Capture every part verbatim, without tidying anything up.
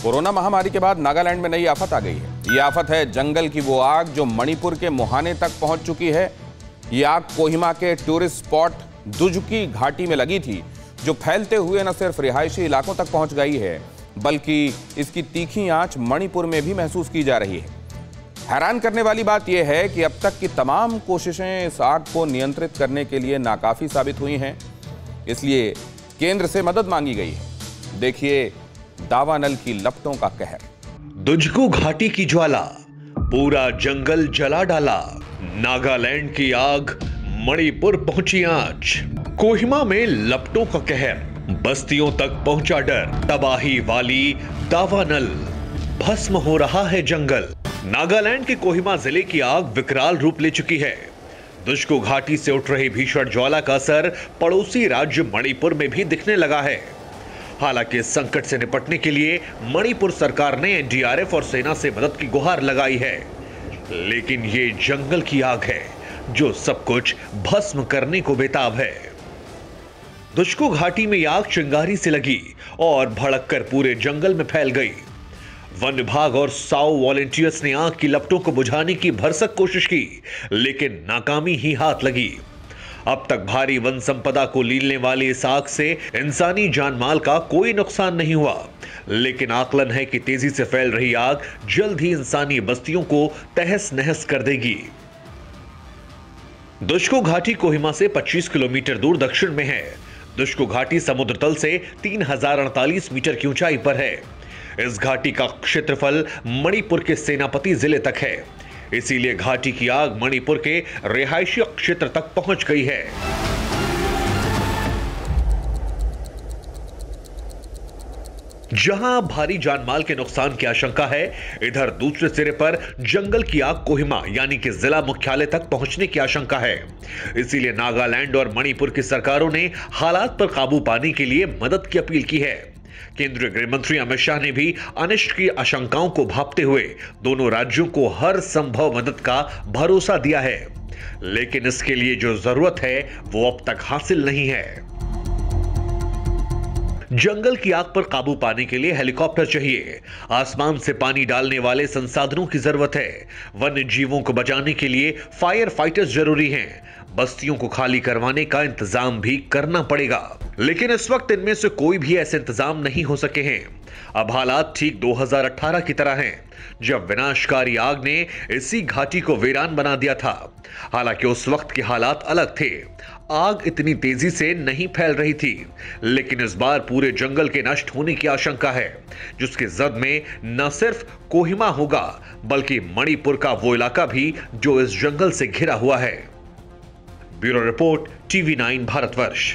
Corona महामारी के बाद नागालैंड में नई आफत आ गई है। ये आफत है जंगल की वो आग जो मणिपुर के मोहाने तक पहुंच चुकी है। ये आग कोहिमा के टूरिस्ट स्पॉट दुजकी घाटी में लगी थी, जो फैलते हुए न सिर्फ रिहायशी इलाकों तक पहुंच गई है, बल्कि इसकी तीखी आंच मणिपुर में भी महसूस की जा रही है। हैरान करने वाली बात यह है कि अब तक की तमाम कोशिशें इस आग को नियंत्रित करने के लिए नाकाफी साबित हुई हैं। इसलिए केंद्र से मदद मांगी गई है। देखिए दावानल की लपटों का कहर। दुजकू घाटी की ज्वाला, पूरा जंगल जला डाला। नागालैंड की आग, मणिपुर पहुंची आंच। कोहिमा में लपटों का कहर, बस्तियों तक पहुंचा डर। तबाही वाली दावानल, भस्म हो रहा है जंगल। नागालैंड के कोहिमा जिले की आग विकराल रूप ले चुकी है। दुजकू घाटी से उठ रही भीषण ज्वाला का असर पड़ोसी राज्य मणिपुर में भी दिखने लगा है। हालांकि इस संकट से निपटने के लिए मणिपुर सरकार ने एन डी आर एफ और सेना से मदद की गुहार लगाई है, लेकिन ये जंगल की आग है जो सब कुछ भस्म करने को बेताब है। दुजकू घाटी में आग चिंगारी से लगी और भड़ककर पूरे जंगल में फैल गई। वन विभाग और साओ वॉलेंटियर्स ने आग की लपटों को बुझाने की भरसक कोशिश की, लेकिन नाकामी ही हाथ लगी। अब तक भारी वन संपदा को लीलने वाली इस आग से इंसानी जान माल का कोई नुकसान नहीं हुआ, लेकिन आकलन है कि तेजी से फैल रही आग जल्द ही इंसानी बस्तियों को तहस नहस कर देगी। दुजकू घाटी कोहिमा से पच्चीस किलोमीटर दूर दक्षिण में है। दुजकू घाटी समुद्र तल से तीन हजार अड़तालीस मीटर की ऊंचाई पर है। इस घाटी का क्षेत्रफल मणिपुर के सेनापति जिले तक है, इसीलिए घाटी की आग मणिपुर के रिहायशी क्षेत्र तक पहुंच गई है। जहां भारी जानमाल के नुकसान की आशंका है, इधर दूसरे सिरे पर जंगल की आग कोहिमा यानी कि जिला मुख्यालय तक पहुंचने की आशंका है। इसीलिए नागालैंड और मणिपुर की सरकारों ने हालात पर काबू पाने के लिए मदद की अपील की है। केंद्रीय गृह मंत्री अमित शाह ने भी अनिष्ट की आशंकाओं को भांपते हुए दोनों राज्यों को हर संभव मदद का भरोसा दिया है, लेकिन इसके लिए जो जरूरत है वो अब तक हासिल नहीं है। जंगल की आग पर काबू पाने के लिए हेलीकॉप्टर चाहिए। आसमान से पानी डालने वाले संसाधनों की जरूरत है। वन्य जीवों को बचाने के लिए फायर फाइटर्स जरूरी हैं। बस्तियों को खाली करवाने का इंतजाम भी करना पड़ेगा, लेकिन इस वक्त इनमें से कोई भी ऐसे इंतजाम नहीं हो सके हैं। अब हालात ठीक दो हज़ार अठारह की तरह हैं, जब विनाशकारी आग ने इसी घाटी को वीरान बना दिया था। हालांकि उस वक्त के हालात अलग थे। आग इतनी तेजी से नहीं फैल रही थी, लेकिन इस बार पूरे जंगल के नष्ट होने की आशंका है, जिसके जद में न सिर्फ कोहिमा होगा, बल्कि मणिपुर का वो इलाका भी जो इस जंगल से घिरा हुआ है। Bureau report, TV nine Bharatvarsh.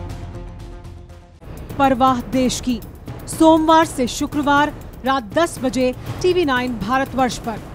परवाह देश की, सोमवार से शुक्रवार रात दस बजे टीवी नाइन भारतवर्ष पर।